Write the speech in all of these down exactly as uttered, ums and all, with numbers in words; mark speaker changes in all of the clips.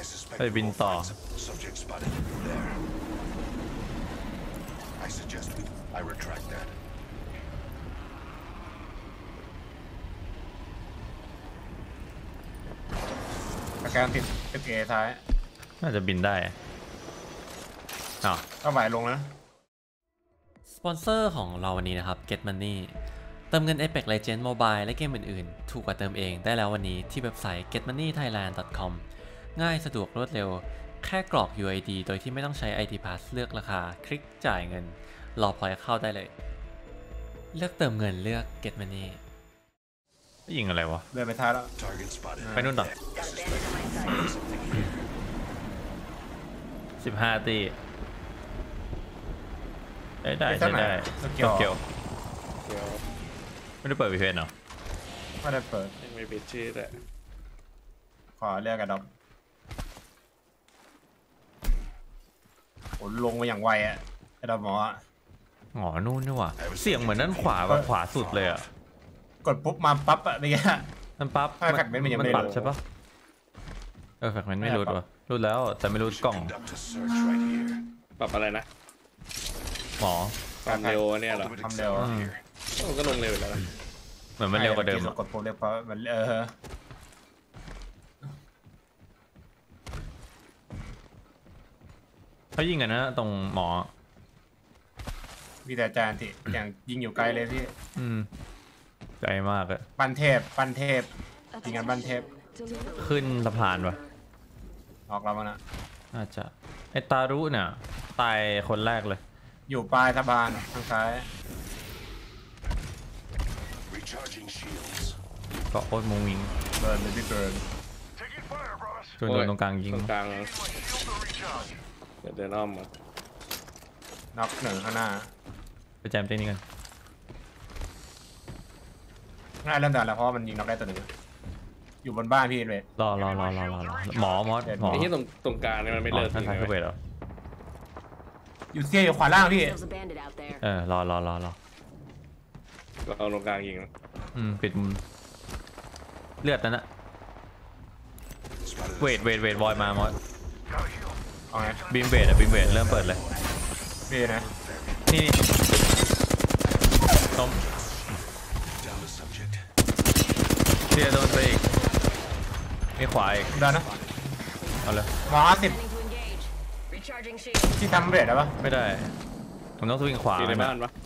Speaker 1: ไปบินต่อ
Speaker 2: สแกนติดติดเอท้าย
Speaker 1: น่าจะบินได้อ๋อ
Speaker 2: ก็ไหวลงแล้ว
Speaker 3: สปอนเซอร์ของเราวันนี้นะครับ Get Money เติมเงิน Apex Legends Mobile และเกมอื่นๆถูกกว่าเติมเองได้แล้ววันนี้ที่เว็บไซต์ get money thailand dot com ง่ายสะดวกรวดเร็วแค่กรอก ยู ไอ ดี โดยที่ไม่ต้องใช้ ไอ ดี Pass เลือกราคาคลิกจ่ายเงินรอพอยต์เข้าได้เลยเลือกเติมเงินเลือก Get Money
Speaker 1: ยิงอะไรวะ
Speaker 2: เดินไปท้ายแล้ว
Speaker 1: ไปนู่นต่อสิบห้าตีได้ได้ใช้ได้
Speaker 2: เกี่ยว
Speaker 1: เกี่ยวไม่ได้เปิดวีเพนเหรอ
Speaker 2: ไม่ได้เปิด
Speaker 4: ยังไม่ปิดชื่อเลย
Speaker 2: ขอเรียกกระดองโอ้ลงมาอย่างไวอ่ะกระดองหมอ
Speaker 1: อ๋อนู่นนี่ว่ะเสียงเหมือนด้านขวาแบบขวาสุดเลยอ่ะ
Speaker 2: กดปุ๊บมาปั๊บอะนี่ฮะ
Speaker 1: มันปั๊บ
Speaker 2: แฟกเมนต์มันยังไม่รู้
Speaker 1: ใช่ปะเออแฟกเมนต์ไม่รู้ตัวรู้แล้วแต่ไม่รู้กล่อง
Speaker 4: ปรับอะไรนะ
Speaker 1: หมอ
Speaker 4: ความเร็วเนี่ยเหรอ
Speaker 2: ทำเร็ว
Speaker 4: มันก็ลงเร็วแล้ว
Speaker 1: เหมือนมันเร็วกว่าเดิม
Speaker 2: กดปุ๊บเร็วเพราะมันเออ
Speaker 1: เขายิงกันนะตรงหมอ
Speaker 2: มีแต่จานที่อย่างยิงอยู่ไกลเลยพี่
Speaker 1: อืมไกลมากอะ
Speaker 2: ปั้นเทพปั้นเทพยิงกันปั้นเทพ
Speaker 1: ขึ้นสะพานปะ
Speaker 2: ออกแล้วมั้งนะ
Speaker 1: น่าจะไอตารุเนี่ยตายคนแรกเลย
Speaker 2: อยู่ปลายสะพานทางซ้าย
Speaker 1: ก็โอ๊ตมุงวิง
Speaker 2: เบิร์นเลยพี่เบิร์น
Speaker 1: จนโดนตรงกลางยิง
Speaker 4: ตรงกลางเดี๋ยวเดินอ้อมมา
Speaker 2: น็อกหนึ่งข้างหน้า
Speaker 1: ไปแจมเต้นนี้กัน
Speaker 2: ง่ายเริ่มดันแล้วเพราะมันยิงน็อกได้ตัวหนึ่งอยู่บนบ้านพี่เลย
Speaker 1: รอรอรอรอรอหมอมอสหมอ
Speaker 4: ที่ตรงตรงกลางนี่มันไม่เลิก
Speaker 1: ท่านทายเข้าไปเหรอ
Speaker 2: อยู่เสียอยู่ขวาล่างพี่
Speaker 1: เออรอรอรอรอ
Speaker 4: เราตรงกลางยิง
Speaker 1: อืมปิดมุมเลือดนั่นนะเวทเวทเวทบอยมามอสบีมเวทอะบีมเวทเริ่มเปิดเลย
Speaker 2: บีนะ
Speaker 1: นี่นี่ต้มเสียโดนไปอีกมีขวาอีก
Speaker 2: ได้นะ
Speaker 1: เอาเลย
Speaker 2: หมอห้าสิบที่ทำเบรดได้ปะ
Speaker 1: ไม่ได้ผมต้องสวิงขวา
Speaker 4: ในบ้านปะ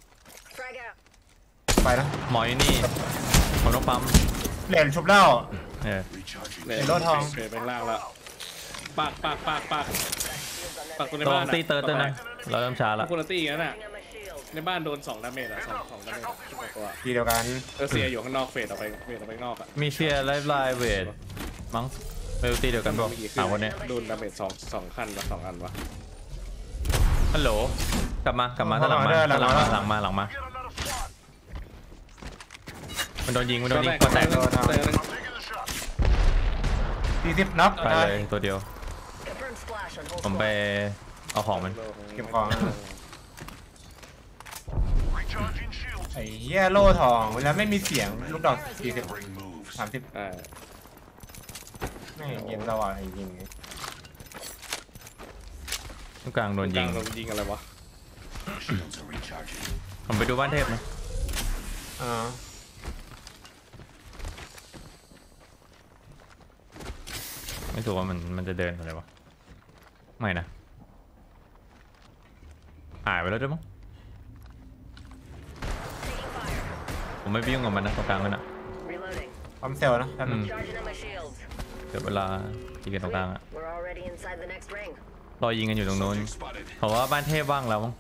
Speaker 2: ไปนะ
Speaker 1: หมออยู่นี่ผมต้องปั๊ม
Speaker 2: เหรียญชุบเล่า
Speaker 1: เออ
Speaker 2: เหรียญโลทอง
Speaker 4: เหรียญเป็นล่างแล้วปากปากปากปากปากตัวในบ้าน
Speaker 1: ตีเติร์ดด้วยนะเราเริ่มช้าแล้ว
Speaker 4: คุณตีกันน่ะในบ้านโดนสองดาเมจอะสองสองดาเมจตัว
Speaker 2: ทีเดียวกัน
Speaker 4: เออเสียอยู่ข้างนอกเฟดออกไปเฟดออกไปนอกอะ
Speaker 1: มีเชียร์ไลฟ์ไลน์เวทมั้งเมลตีเดียวกันบอกสามคนเนี้ย
Speaker 4: โดนดาเมจสองสองขั้นวะสองอันวะ
Speaker 1: ฮัลโหลกลับมากลับมาหลังมาหลังมาหลังมาหลังมามันโดนยิงมันโดนยิงก็แตก
Speaker 2: สี่สิบน็อก
Speaker 1: ไปเลยตัวเดียวผมไปเอาของมัน
Speaker 2: เก็บของไอ้เหี้ยโล่ทองเวลาไม่มีเสียงลูกดอกสี่สิบสามสิบไม่เย็นสว่างจริง
Speaker 1: ตรงกลางโดนยิง
Speaker 4: โดนยิงอะไรวะ
Speaker 1: ผมไปดูบ้านเทพนะ
Speaker 2: อ่า
Speaker 1: ไม่ถูกว่ามันมันจะเดินอะไรวะไม่นะหายไปแล้วด้วยมั้งผมไม่ยุ่งกับมันนะตรงกลางมันอะ
Speaker 2: ปั๊มเซลล์นะ
Speaker 1: เดี๋ยวเวลายิงกันตรงกลางอะรอยิงกันอยู่ตรงโน้นเพราะว่าบ้านเทพว่างแล้วมั้ง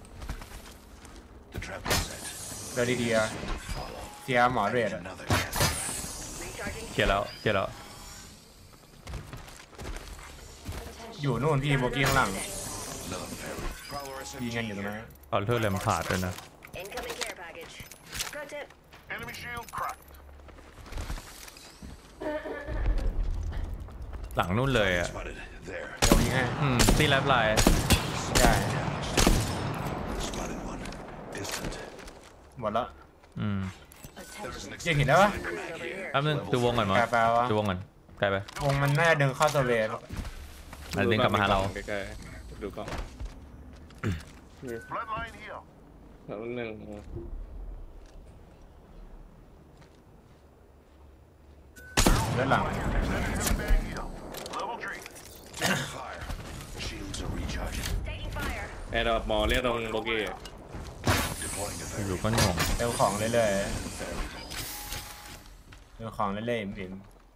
Speaker 2: เดี๋ยวดีๆเสียหมอเรด
Speaker 1: เขียนแล้วเขียนแล้ว
Speaker 2: อยู่นู่นพี่โบกี้ข้างหลังยิงกันอยู่ตรงนั้น
Speaker 1: เอาเท่าเลมขาดเลยนะหลังนู่นเลยอ่ะอืมตีแลบไลน์
Speaker 2: ใช่หมดแล้ว
Speaker 1: อืม
Speaker 2: ยังเห็นได้ปะ
Speaker 1: แป๊บนึงดูวงก่อนมั้งดูวงก่อนไกลไป
Speaker 2: วงมันน่าจะดึงเข้าตัวเวร
Speaker 1: มันเดินกลับมาหาเรา
Speaker 4: ใกล้ๆดูกล้องแล้วหนึ่ง
Speaker 2: ด้านหลัง
Speaker 4: แอร์ดรอปหมอเรียกตรงโบเก้
Speaker 1: อยู่ก็งง
Speaker 2: เร็วของเรื่อยๆเร็วของเรื่อยๆอิ่ม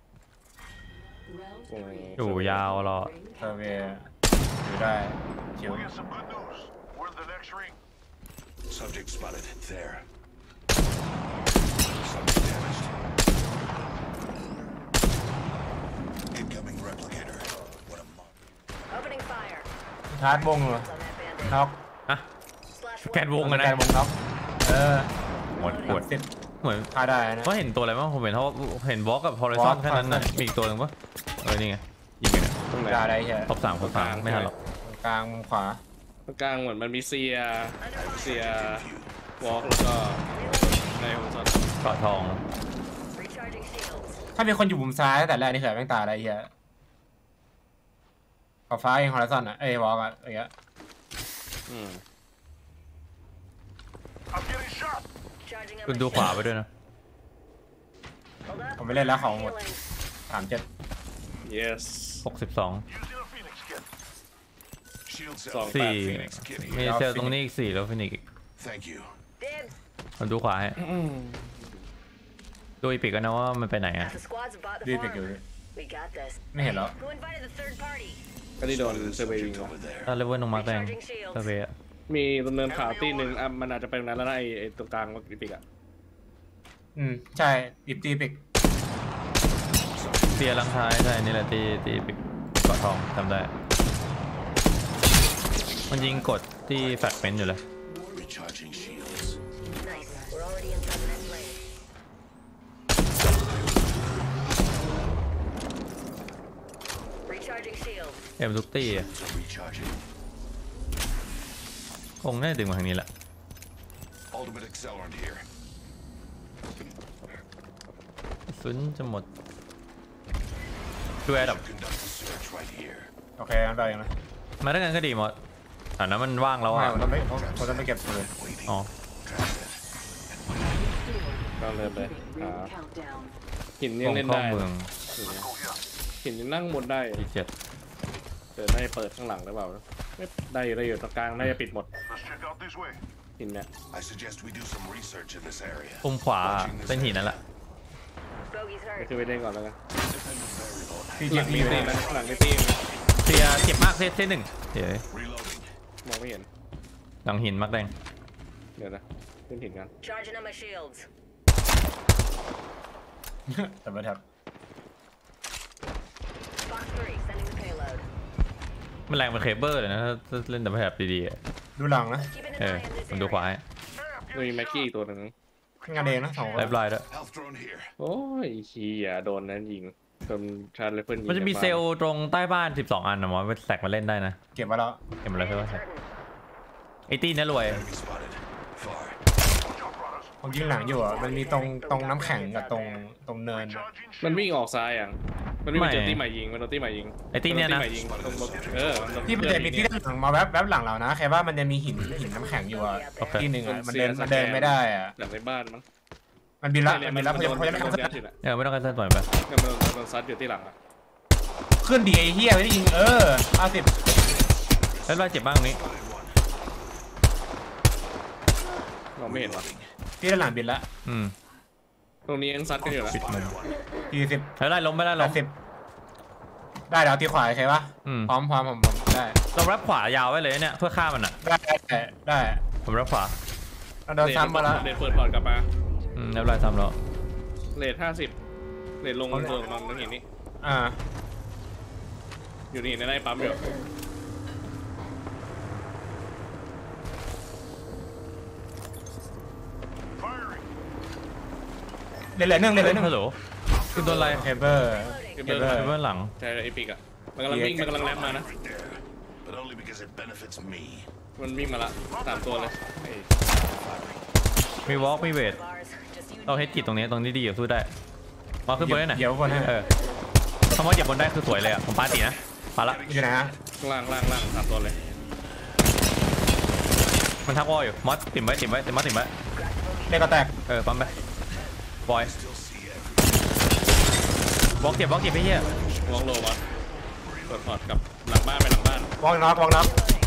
Speaker 1: อยู่ยาวรอ
Speaker 2: ๆเซอร์เวย์อยู่ได้ชิว
Speaker 5: Subject spotted there. Subject damaged. Incoming replicator. What a mon.
Speaker 6: Opening fire.
Speaker 2: ชาร์จวงเหรอ
Speaker 6: On that bandit.
Speaker 2: น็อก
Speaker 1: อะ
Speaker 6: Slash
Speaker 1: แกนวงอะ
Speaker 2: แก
Speaker 1: นะ
Speaker 2: นวงน็อกเออ
Speaker 1: หมดปวด
Speaker 2: สิบ
Speaker 1: เหมือน
Speaker 2: ฆ่าได้นะ
Speaker 1: ว่าเห็นตัวอะไรบ้างผมเห็นเขาเห็นวอลกับฮอริซอน
Speaker 2: Walk
Speaker 1: แค่นั้นนะ
Speaker 2: Horizon
Speaker 1: มีอีกตัวหนึ่งปะเออนี่ไงยิงกันเนี่ย
Speaker 4: ตรงไหน
Speaker 2: ด่าได้เหี้ย
Speaker 1: ครบสามครบสามไม่ทันหรอก
Speaker 2: กลางมุมขวา
Speaker 4: ตรงกลางเหมือนมันมีเซียเซียวอล์กแล้วก็ในของสัตว์
Speaker 1: เกาะทอง
Speaker 6: recharging shields.
Speaker 2: ถ้ามีคนอยู่มุมซ้ายแต่แรกนี่เขื่อนแม่งตายได้เหี้ยขอบฟ้าเองฮอริซอนอ่ะเอ้ยวอล์กอ่ะอย่างเงี้ย
Speaker 4: อืม
Speaker 6: Charging on
Speaker 1: คุณ
Speaker 6: my
Speaker 1: ดูขวา
Speaker 6: shield.
Speaker 1: ไปด้วยนะ
Speaker 6: Hold up.
Speaker 2: ผมไม่เล่นแล้วของหมด
Speaker 6: Healing.
Speaker 2: สามเจ็ด
Speaker 4: yes
Speaker 1: หกสิบสอง
Speaker 5: Shield
Speaker 4: สอง
Speaker 5: cell.
Speaker 1: สี่
Speaker 5: Phoenix kitty.
Speaker 1: มีเซลล์ตรงนี้อีกสี่แล้วฟินิกอีก
Speaker 5: Thank you.
Speaker 6: Dibs.
Speaker 1: มันดูขวาให้ดูอีปิกกันนะว่ามันไปไหนอะ
Speaker 6: Half the squads have bought the
Speaker 2: ดีไปอยู่
Speaker 6: farm. We got this.
Speaker 2: ไม่เห็นแล้ว
Speaker 6: Who invited the third party?
Speaker 4: ก็ที่โดนเซอร์เวย์ยิง
Speaker 5: Subject
Speaker 4: อะ
Speaker 5: over there.
Speaker 1: ถ้าเลเวลลงมาแดงเซเวย์
Speaker 4: มีตำเนินขาวตีหนึ่งอ่ะมันอาจจะเป็นนั้นแล้วนะไอ้ไอ้ตรงกลางว่าอีปิกอ่ะ
Speaker 2: อืมใช่ดิบตีปิก
Speaker 1: เสียลังท้ายใช่นี่แหละตีตีปิกเกาะทองจำได้ มันยิงกดที่แฟกเมนต์อยู่เลย
Speaker 5: Recharging shields.
Speaker 6: Nice. We're already inside the next lane. Recharging shields.
Speaker 1: เอ็มทุกตีอะ
Speaker 5: So recharging.
Speaker 1: คงน่าจะดึงมาทางนี้แหละ
Speaker 5: Ultimate accelerant here.
Speaker 1: ซุนจะหมดดูแอร์ดับ
Speaker 5: Conduct a search right here.
Speaker 2: โอเคงั้นได้ยังนะ
Speaker 1: มาด้วยกันก็ดีหมดอ่านั้นมันว่างแล้ว
Speaker 2: ไม่
Speaker 1: อ่ะ
Speaker 2: ผมต้องไม่ผมผมต้องไปเก็บปืน
Speaker 5: Waiting.
Speaker 1: อ๋อ
Speaker 4: ก็เริ่มเลยอ่า
Speaker 6: Countdown.
Speaker 4: หิน
Speaker 1: ต
Speaker 4: ยั
Speaker 1: รง ง
Speaker 4: เล่น
Speaker 1: เข้า
Speaker 4: ได้
Speaker 1: เมือง
Speaker 4: หินยังนั่งบนได้
Speaker 1: ที่เจ็ด
Speaker 4: เดินได้เปิดข้างหลังหรือเปล่าไม่ได้อยู่ได้อยู่ตรงกลางน่าจะปิดหมด
Speaker 5: Let's check out this way.
Speaker 4: หินเนี่ย
Speaker 5: I suggest we do some research in this area.
Speaker 1: มุมขวาเป็นหินนั่นแหละ
Speaker 6: Bogey's
Speaker 4: ก็
Speaker 6: hurt.
Speaker 4: คือไปเล่นก่อนแล้วกัน
Speaker 2: ที่
Speaker 4: ห
Speaker 2: เจ็
Speaker 4: ลั
Speaker 2: บ
Speaker 4: ง
Speaker 2: มี
Speaker 4: มี
Speaker 2: อยู่
Speaker 4: ตี
Speaker 2: ใน
Speaker 4: นะหลังมีตีนะ
Speaker 1: เสียเจ็บมากเซตเซตหนึ่งเดี๋ยว
Speaker 5: Reloading.
Speaker 4: มองไม่เห็น
Speaker 1: หลังหินมักแดง
Speaker 4: เดี๋ยวนะขึ้นหินกัน
Speaker 6: Charging on my shields.
Speaker 2: แต่ไม่ทับ
Speaker 6: Box three, sending the payload.
Speaker 1: มันแรงเป็นเคเบิลเลยนะถ้าเล่นแต่แบบดีๆอะ
Speaker 2: ดูหลังนะ
Speaker 6: Keeping
Speaker 1: เอ
Speaker 6: an
Speaker 1: อ
Speaker 6: eye on this
Speaker 1: ผมดูขวา
Speaker 6: area.
Speaker 1: ให้
Speaker 4: มีแม็กกี้อีกตัวหนึ่ง
Speaker 2: งานเองนะสองคน
Speaker 1: ไลฟ์ไลน์ด้วย
Speaker 5: Health drone here.
Speaker 4: โอ้ยเฮียโดนนั้นยิงโดนชาร์จเลยเพื่อนยิง
Speaker 1: มันจะมีเซลล์ตรงใต้บ้านสิบสองอันนะมอสไปแตกมาเล่นได้นะ
Speaker 2: เก็บไว้แล้ว
Speaker 1: เห็นหมดแล้วใช่ไหม
Speaker 6: Bandits hurting.
Speaker 1: ไอตี้เนี่ยรวย
Speaker 5: Enemy spotted. Far.
Speaker 2: ผมยิงหลังอยู่อ่ะมันมีตรงตรงน้ำแข็งกับตรงตรงเนินอะ
Speaker 4: มันวิ่งออกซ้ายอ่ะมันวิ่งไปเจอตีใหม่ยิงมันโดนตีใหม่ยิง
Speaker 1: ไอตี้เนี่ยนะ
Speaker 4: มัโดตีใหม่ยิงตรงรถเออมันโดน
Speaker 2: ที่มันจะมีที่ด้านหลังมาแวบแวบหลังเรานะแค่ว่ามันจะมีหินหินน้ำแข็งอยู่อ่ะ
Speaker 1: โอเค
Speaker 2: ที่หนึ่งอ่ะมันเดินมันเดินไม่ได้อ่ะ
Speaker 4: หลังในบ้านมั้ง
Speaker 2: มันบินละ
Speaker 4: เย
Speaker 2: มันบินละ
Speaker 4: มั
Speaker 2: พยายามพยายาม
Speaker 4: โดนยัดอยู่น่ะ
Speaker 1: เออไม่ต้องการเส้นปล่อยไป
Speaker 4: เนี่ยมันโดนมันโดนซัดอยู่ที่หลังอ่ะ
Speaker 2: ขึ้นดีไอ้เหี้ยไม่ได้ยิงเออห้าสิบ
Speaker 1: เล่นไลน์เจ็บบ้างตรงนี้
Speaker 4: มองไม่เห็นวะ
Speaker 2: ที่ด้านหลังบินละ
Speaker 1: อืม
Speaker 4: ตรงนี้ยังซัดกันอยู่นะ
Speaker 1: ปิดมุม
Speaker 2: สี่สิบ
Speaker 1: เฮ้ยไล่ล้มไม่ได้
Speaker 2: แป
Speaker 1: ล้
Speaker 2: ด
Speaker 1: ม
Speaker 2: สิบได้เดี๋ยวตีขวาใช่ปะ
Speaker 1: อืม
Speaker 2: พร้อมพร้อมผมผมได้
Speaker 1: เรารับขวายาวไว้เลยเนี่ยเพื่อฆ่ามันอ่ะ
Speaker 2: ได้ได้ได้
Speaker 1: ผมรับขวา
Speaker 2: เราโดนซ้ำมาแล้ว
Speaker 4: เดทเปิดพอร์ตกลับมา
Speaker 1: อืมรับไลน์ซ้ำแล้ว
Speaker 4: เลทห้าสิบเลทลงตัวลงตรงหินนี่
Speaker 2: อ่า
Speaker 4: อยู่นี่ในไร่ปั๊มอยู่
Speaker 2: เดี๋ยวเหลือหนึ่งเดี๋ยวเหลือหนึ่ง
Speaker 1: ฮัลโหลคือโดนไล่
Speaker 2: เคเบิล
Speaker 4: เก็
Speaker 2: เค
Speaker 4: บ
Speaker 2: เบิ
Speaker 4: เบอ
Speaker 2: ล
Speaker 4: ร์
Speaker 1: คือเบื้องหลัง
Speaker 4: ใช่ไอปิกอ่ะมันกำลังวิ่งมันกำลังแลมมานะ
Speaker 5: Right there. But only because it benefits me.
Speaker 4: มันวิ่งมาละสามตัวเลยไอ้
Speaker 1: มีวอล์กมีเวท
Speaker 6: Bars. Just you
Speaker 1: เราเฮดกิจตรงนี้ตรงนี้ดีอยู่สู้ได้มาขึ้นบนได้หน่อย
Speaker 2: เดี๋ยวบนให้
Speaker 1: เออคำว่าเหยียบบนได้คือสวยเลยอ่ะผมปาตีนะมาละ
Speaker 2: อยู่ไหนฮะ
Speaker 4: ข้างล่างล่างล่างสามตัวเลย
Speaker 1: มันทักวอลอยู่มอสติ่มไว้ติ่มไว้ติ่มมอสติ่มไว้
Speaker 2: เด็กก็แตก
Speaker 1: เออปั๊มไปบอยบล็อกเก็บบล็อกเก็บไอ้เหี้ยว
Speaker 4: อลโลวะเปิดพอร์ตกับหลังบ้านไปหลังบ้าน
Speaker 2: วองน็อกวองน็อก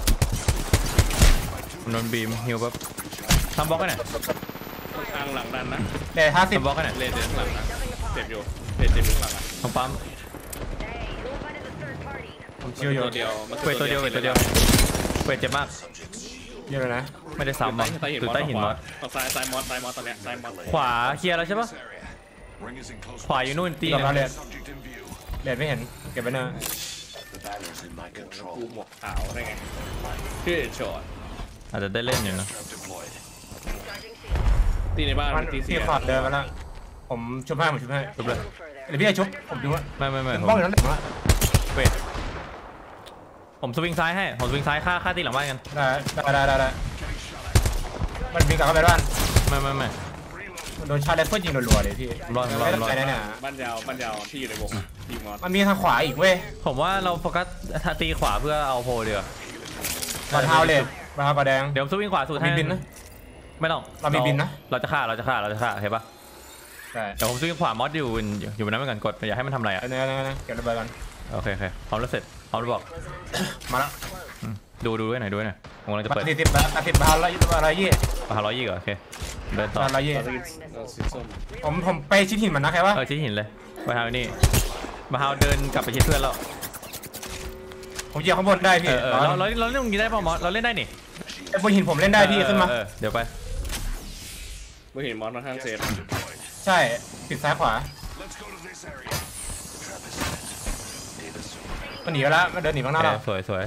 Speaker 1: นนบีมฮิวปั๊บทำบล็อกกันหน่อย
Speaker 4: ข้างหลังดันนะ
Speaker 2: เด็กห้าสิบ
Speaker 1: ทำบล็อกกันหน่อย
Speaker 4: เลนเดินข้างหลังนะเจ็บอยู่เลนเจ็บอยู่ข้างหลังอ่ะ
Speaker 1: ของปั๊ม
Speaker 6: Hey, who invited the third party?
Speaker 2: ผมชิวอยู่
Speaker 4: ตัวเดียวมัน
Speaker 1: เวทตัวเดียวเวทตัวเดียวเวทเจ็บมาก
Speaker 2: เยอะเลยนะ
Speaker 1: ไม่ได้ซ้ำอ่ะ
Speaker 4: ใต้หิน
Speaker 1: อยู่
Speaker 4: มอส
Speaker 1: ใต้หินมอส
Speaker 4: ต่อซ้ายซ้ายมอสซ้ายมอสตอนเนี้ยซ้ายมอส
Speaker 1: ขวาเคลียร์แล้วใช่ปะ
Speaker 5: Ring is in close
Speaker 1: ขวาอยู่นู่นตี
Speaker 2: ตอบ
Speaker 1: นะ
Speaker 2: เราเด็ด
Speaker 5: subject in view.
Speaker 2: เด็ดไม่เห็นเก็บไว้เนอะ
Speaker 5: The batter's in my
Speaker 4: กู
Speaker 5: control.
Speaker 4: หมวกขาวได้ไงชื่อช็อต
Speaker 1: อาจจะได้เล่นอยู่นะ
Speaker 5: Trap deployed.
Speaker 6: Charging shield.
Speaker 4: ตีในบ้าน
Speaker 2: มัน
Speaker 4: ตีเสี
Speaker 2: ที่
Speaker 4: ย
Speaker 2: ขอดเดินมาแล้วผมชุบให้ผมชุบให้
Speaker 1: ชุบเลย
Speaker 6: A little further.
Speaker 2: เดี๋ยวพี่ให้ชุบผมดูว่า
Speaker 1: ไม่ไม่ไม่
Speaker 2: ผม
Speaker 1: ผม
Speaker 2: บ้องอยู่นั่นแหละ
Speaker 1: เวทผมสวิงซ้ายให้ผมสวิงซ้ายฆ่าฆ่าตีหลังบ้านกัน
Speaker 2: ได้ได้ได้ได้มันวิ่งกลับเข้าไปบ้าน
Speaker 1: ไม่ไม่ไม่
Speaker 2: มันโดนชาร์จเลฟเฟิลยิงรัวๆเลยพี่
Speaker 1: รอดรอด
Speaker 2: ไม่ต้อ
Speaker 1: รอด
Speaker 2: งใจแน่เนี่ย
Speaker 4: บ้านยาวบ้านยาวที่อยู่ในวงทีมมอส
Speaker 2: มันมีทางขวาอีกเว้ย
Speaker 1: ผมว่าเราโฟกัสตีขวาเพื่อเอาโพเดียว
Speaker 2: บอลเท้าเลยบอลเท้ากระแดง
Speaker 1: เดี๋ยวผมสวิงขวาสุดให้
Speaker 2: มีบินนะ
Speaker 1: ไม่ต้อง
Speaker 2: เรามีบินนะ
Speaker 1: เราจะฆ่าเราจะฆ่าเราจะฆ่าเห็นปะ
Speaker 2: ใช่
Speaker 1: เดี๋ยวผมสวิงขวามอสอยู่อยู่บนนั้นไปก่อนกดอย่าให้มันทำอะไรอ่ะ
Speaker 2: เอาเนื้อเนื้อเนื้อเก็บระเบิดกัน
Speaker 1: โอเคโอเคพร้อมแล้วเสร็จพร้อมแล้วบอก
Speaker 2: มาแล้ว
Speaker 1: อืมดูดูด้วยหน่อยดูด้วยหน่อยผมกำลังจะ
Speaker 2: มา
Speaker 1: เปิด
Speaker 2: สี่สิบมาสิบบาทละยี่สิบบาทละยี่
Speaker 1: มาหาร้อยยี่ก่อนโอเคเดินต่อบ
Speaker 2: าทละยี่
Speaker 4: เราสีส้ม
Speaker 2: ผมผมไปชิ้นหินมันนะใครวะ
Speaker 1: เออชี้หินเลยมาหานี่มาหาเดินกลับไปชิดเพื่อนเรา
Speaker 2: ผมเหยียบข้างบนได้พี่
Speaker 1: เออเออเราเราเราเล่นตรงนี้ได้ป่ะมอสเราเล่นได้นี่
Speaker 2: ไอ้บนหินผมเล่นได้พี่ขึ้นมา
Speaker 1: เออเออเดี๋ยวไป
Speaker 4: ไม่เห็นมอสมาข้างเซฟ
Speaker 2: ใช่ปิดซ้ายขวา
Speaker 5: Let's go to this area. The trap is set. Data soon.
Speaker 2: มันหนีไปแล้วมันเดินหนีข้างหน้าเรา
Speaker 1: โอเคสวยสวย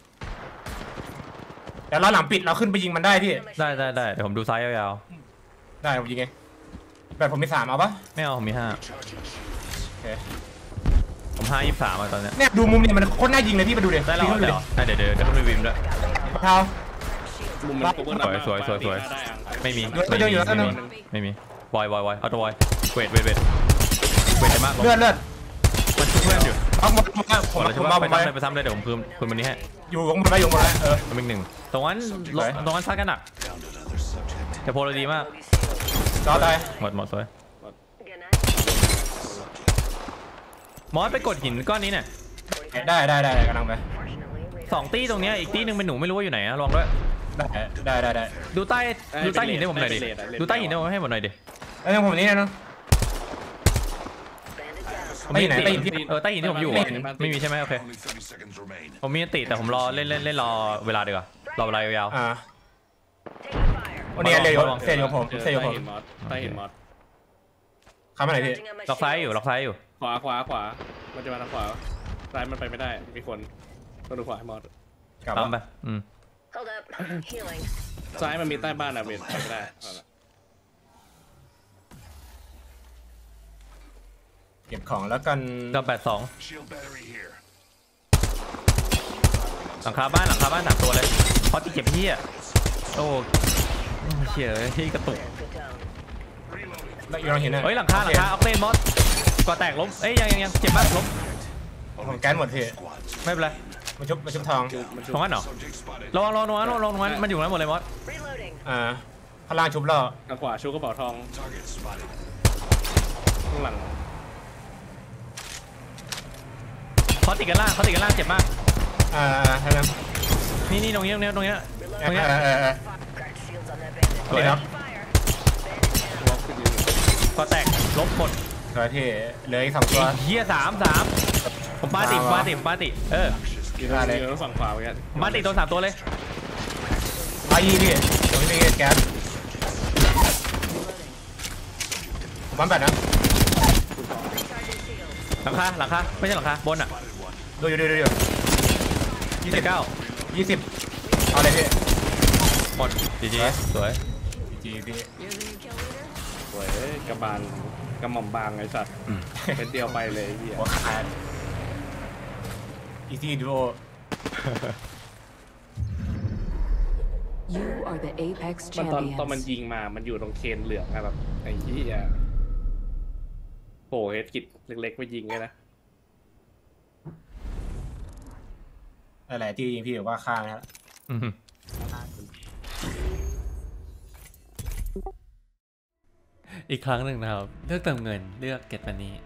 Speaker 2: เดี๋ยวเราหลังปิดเราขึ้นไปยิงมันได้พี่
Speaker 1: ได้ได้ได้เดี๋ยวผมดูซ้ายยาว
Speaker 2: ได้ผมยิงเองแบบผมมีสามเอาปะ
Speaker 1: ๆไม่เอาผมมีห้า
Speaker 5: Charging shields.
Speaker 2: โอเค
Speaker 1: ผมห้ายี่สิบสามอะตอนเนี้ย
Speaker 2: เนี่ยดูมุมเนี่ยมันโคตรน่ายิงเลยพี่มาดูดิ
Speaker 1: ได้แล้ว
Speaker 2: ยิง
Speaker 1: ได้
Speaker 2: ขึ้น
Speaker 1: แล้ว
Speaker 2: ไป
Speaker 1: ได้เดี๋ยวเดี๋ยวเดี๋ยวขึ้นไปวิมด้วย
Speaker 2: ดิเท้า
Speaker 4: มุมมันโคเวอร์
Speaker 1: สวยสวยสวยสวย
Speaker 4: ได้อ่ะ
Speaker 1: ไม่มี
Speaker 2: เดี๋ยวเดี๋ยวอยู่แล้ว
Speaker 1: ไม่
Speaker 2: แป๊บนึ
Speaker 1: มี
Speaker 2: ง
Speaker 1: ไม่มีวายวายวายเอาตัววายเวทเวทเวทเวทได้มากลง
Speaker 2: เลือดเลือด
Speaker 1: มันช่วยเพื่อนอยู่
Speaker 2: เอาหมดหมดแล้วผม
Speaker 1: ก่อนเลย
Speaker 2: ผม
Speaker 1: ใช่
Speaker 2: มา
Speaker 1: ปะ
Speaker 2: ผ
Speaker 1: ไป
Speaker 2: มมา
Speaker 1: ทำเลยไปทำเลยเดี๋ยวผมคืนคืนวันนี้ให้
Speaker 2: อยู่ข้างบนแล้วอยู่ข้างบนแล้วเออ
Speaker 1: ทำอีกหนึ่งตรงนั้นลงตรงนั้นซัดกันหนัก
Speaker 5: Down to another subject.
Speaker 1: แต่โพลเราดีมาก
Speaker 2: จอตาย
Speaker 1: หมดหมดสวย
Speaker 6: Good night.
Speaker 1: มอสไปกดหินก้อนนี้เนี่ย
Speaker 2: ได้ได้ได้กำลังไป
Speaker 1: สองตีตรงเนี้ยอีกตีหนึ่งเป็นหนูไม่รู้ว่าอยู่ไหนนะลองด้วย
Speaker 2: ได้ได้ได้ได้
Speaker 1: ดูใต้ดูใต้หินให้ผมหน่อยดิดูใต้หินให้ผมให้ผมหน่อยดิ
Speaker 2: แล้วยังผมนี่นะ
Speaker 6: Bandit down.
Speaker 2: ไม่ไหนไปอีกที่
Speaker 1: เออใต้หินที่ผมอยู่อะไม่มีใช่ไหมโอเค
Speaker 5: Only thirty seconds remain.
Speaker 1: ผมมีอันติแต่ผมรอเล่นเล่นเล่นรอเวลาดีกว่ารอเวลายาว
Speaker 2: อ่า
Speaker 6: Taking fire.
Speaker 2: วันนี้เรียอยู่เสียอยู่ผม
Speaker 4: เจอ
Speaker 2: เสียอยู่ผม
Speaker 4: ใต้หินมอสใต้หินมอส
Speaker 2: ข้ามมาไหนพี่
Speaker 6: Charging on my
Speaker 1: ๆล็อกซ้ายอยู่
Speaker 6: shields.
Speaker 1: ล็อกซ้ายอยู่
Speaker 4: ขวาขวาขวามันจะมาทางขวาซ้ายมันไปไม่ได้มีคนต้องดูขวาให้มอส
Speaker 2: กลับ
Speaker 1: ตามไป
Speaker 2: มา
Speaker 1: อืม
Speaker 6: Hold up. Healing.
Speaker 4: ซ้ายมันมีใต้บ้านอะเวนไปไม่ได้เอาละ
Speaker 2: เก็บของแล้วกัน
Speaker 1: ก็แปดสอง
Speaker 5: Shield battery here.
Speaker 1: หลังคาบ้านหลังคาบ้านสามตัวเลยเพราะที่เก็บพี่อ่ะโอ้เชี่ยที่กระตุก
Speaker 6: Good down.
Speaker 2: แล้วอยู่ตรงหินน่ะ
Speaker 1: เฮ้ยหลังคาหลังคาออกเตนมอสก่อแตกล้มเอ้ยยังยังยังเจ็บมากล้ม
Speaker 2: ผมแก๊สหมดพี่
Speaker 5: Squads.
Speaker 1: ไม่เป็นไร
Speaker 2: มาชุบมาชุบทอง
Speaker 4: มัน
Speaker 1: ตรงนั้นเหรอ
Speaker 5: Subject spotted.
Speaker 1: ระวังระวังตรงนั้นระวังตรงนั้นมันอยู่นั้นหมดเลยมอส
Speaker 6: Reloading.
Speaker 2: อ่าข้างล่างชุบแล้ว
Speaker 4: ทางขวาชูกระเป๋าทอง
Speaker 5: Target spotted.
Speaker 4: ข้างหลัง
Speaker 1: เขาติดกันล่างเขาติดกันล่างเจ็บมาก
Speaker 2: อ่าให้แล้ว
Speaker 1: นี่นี่ตรงนี้ตรงนี้ตรงนี้ตรงนี้
Speaker 2: เออเออเออ
Speaker 6: Cracked shields on that bandit.
Speaker 1: สวย
Speaker 2: นี่ครับ
Speaker 6: Fire.
Speaker 4: วอล์กขึ้นยืน
Speaker 1: ก่อแตกล้มหมด
Speaker 2: สวยที่เหลืออีกสองตัว
Speaker 1: เฮียสามสามผมปาติผมปาติผมปาติเออ
Speaker 4: ยืนตรงยืนตรงฝั่งขวาเหมือนกัน
Speaker 1: ผมปาติโดนสามตัวเลย
Speaker 2: ไปยี่พี่ผมไม่มีแก๊สผมปั๊มแบตนะ
Speaker 6: Recharging shields.
Speaker 1: หลังคาหลังคาไม่ใช่หลังคาบนอ่ะ
Speaker 2: ดูอยู่ดูอยู่ดูอยู่ยี่
Speaker 1: เจ็
Speaker 2: สิ
Speaker 1: ด
Speaker 2: บ
Speaker 1: เก้า
Speaker 2: ยี่สิบเอาเลยพี่
Speaker 1: หมดจีจีสวย
Speaker 2: จีพี่
Speaker 4: สวยกระบาลกระหม่อมบางไอ้สัตว์เป็นเดียวไปเลยไอ้เหี้ย
Speaker 2: หัวขาดอีซี่ดูโอ
Speaker 7: You are the Apex
Speaker 4: มันตอนตอนมัน
Speaker 7: champions.
Speaker 4: ยิงมามันอยู่ตรงเคนเหลืองอะแบบไอ้เหี้ยโผล่เฮดกิดเล็กๆไปยิงเลยนะ
Speaker 2: อะไรที่ยิงพี่หรือว่าฆ่านะครับ
Speaker 1: อืม
Speaker 3: อีกครั้งหนึ่งนะครับ เลือกเติมเงินเลือก Get Money